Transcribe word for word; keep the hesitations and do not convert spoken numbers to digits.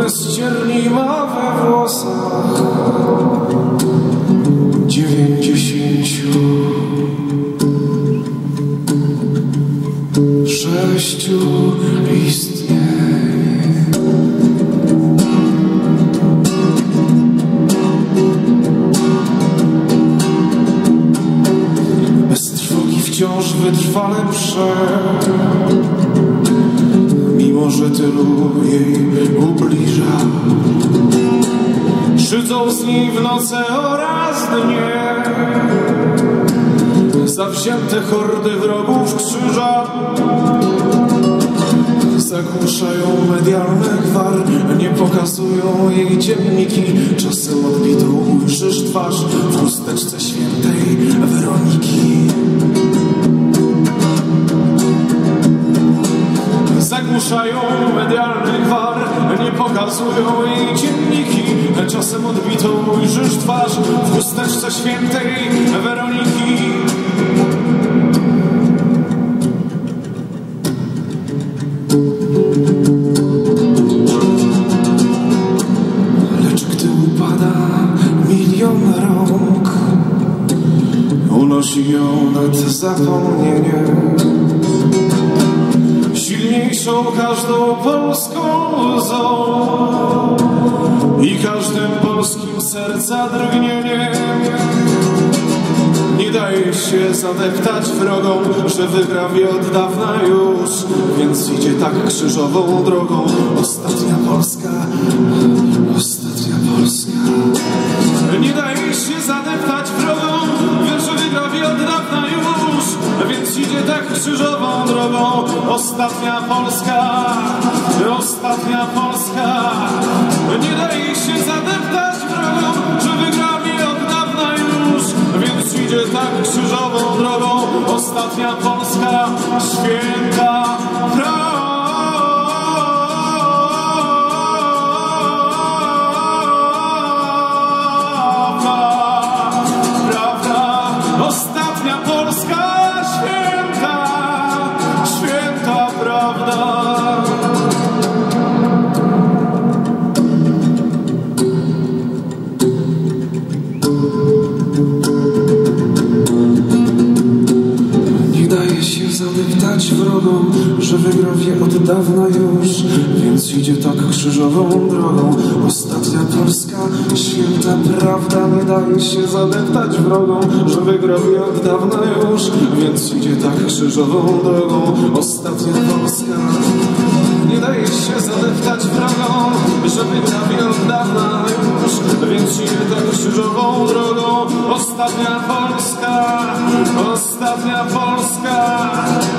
bez cierni ma we włosach dziewięćdziesięciu sześciu istnieje. Bez trwogi wciąż wytrwale prze, mimo że tylu jej ubliża. Szydzą z niej w nocy oraz dnie zawzięte hordy wrogów krzyża. Zagłuszają medialny gwar, nie pokazują jej dzienniki. Czasem odbitą ujrzysz twarz w chusteczce świętej Weroniki. Zagłuszają medialny gwar, nie pokazują jej dzienniki. Czasem odbitą ujrzysz twarz w chusteczce świętej Weroniki. Lecz gdy upada milion rąk, unosi ją nad zapomnienie. Silniejszą każdą polską łzą i każdym polskim serca drgnieniem. Nie daje się zadeptać wrogom, że wygra wie od dawna już, więc idzie tak krzyżową drogą. Ostatnia Polska, ostatnia Polska. Nie daje się zadeptać wrogom, wie, że wygra wie od dawna już, więc idzie tak krzyżową drogą. Ostatnia Polska, ostatnia Polska. Nie daje się zadeptać wrogom, że wygra wie od dawna już, więc idzie tak krzyżową drogą. Ostatnia Polska, święta prawda. Ostatnia Polska, święta, święta prawda. Nie daje się zadeptać wrogom, że wygra wie od dawna już, więc idzie tak krzyżową drogą. Ostatnia Polska, święta prawda. Nie daje się zadeptać wrogom, że wygra wie od dawna już, więc idzie tak krzyżową drogą. Ostatnia Polska. Nie daje się zadeptać wrogom, że wygra wie od dawna już, więc idzie tak krzyżową drogą. Ostatnia Polska, ostatnia Polska.